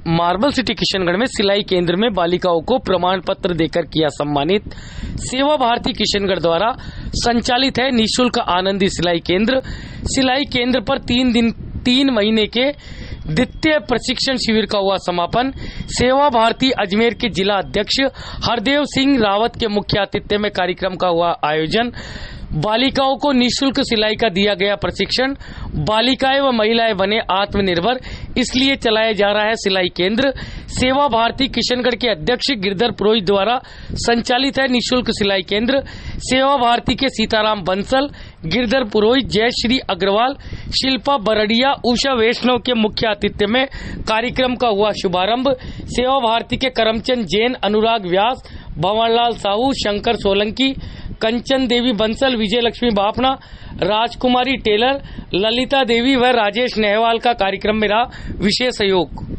Marble city Kishangarh में सिलाई केंद्र में बालिकाओं को प्रमाण पत्र देकर किया सम्मानित। सेवा भारती किशनगढ़ द्वारा संचालित है निःशुल्क आनंदी सिलाई केंद्र। सिलाई केंद्र पर 3 महीने के द्वितीय प्रशिक्षण शिविर का हुआ समापन। सेवा भारती अजमेर के जिला अध्यक्ष हरदेव सिंह रावत के मुख्य आतिथ्य में कार्यक्रम का हुआ आयोजन। बालिकाओं को निःशुल्क सिलाई का दिया गया प्रशिक्षण। बालिकाएं व महिलाएं बने आत्मनिर्भर, इसलिए चलाया जा रहा है सिलाई केंद्र। सेवा भारती किशनगढ़ के अध्यक्ष गिरधर पुरोहित द्वारा संचालित है निःशुल्क सिलाई केंद्र। सेवा भारती के सीताराम बंसल, गिरधर पुरोहित, जयश्री अग्रवाल, शिल्पा बरड़िया, उषा वैष्णव के मुख्य आतिथ्य में कार्यक्रम का हुआ शुभारंभ। सेवा भारती के करमचंद जैन, अनुराग व्यास, भंवरलाल साहू, शंकर सोलंकी, कंचन देवी बंसल, विजय लक्ष्मी बाफना, राजकुमारी टेलर, ललिता देवी व राजेश नेहवाल का कार्यक्रम में रहा विशेष सहयोग।